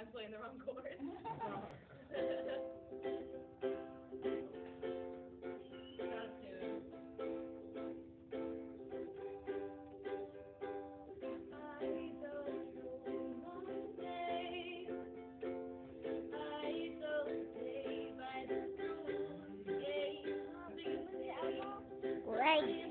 I'm playing the wrong chord. Right.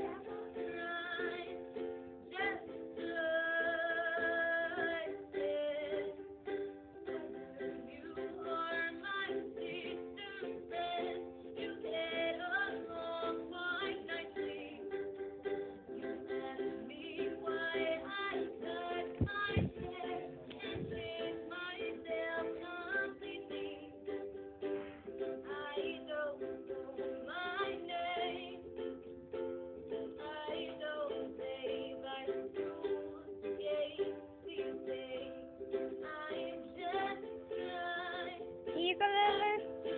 Ukulele.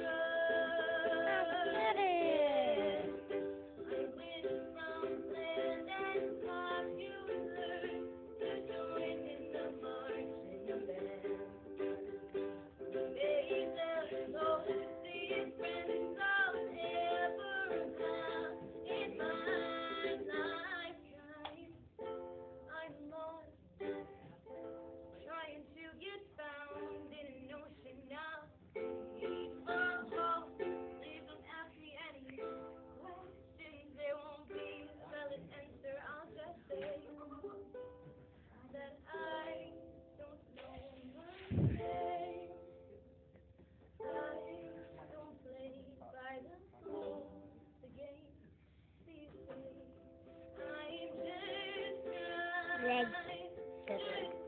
Trying to get found in an ocean of people. Please don't ask me any questions. There won't be a valid answer. I'll just say that I don't know my name. I don't play by the rules. The game these days. I'm just Red. trying.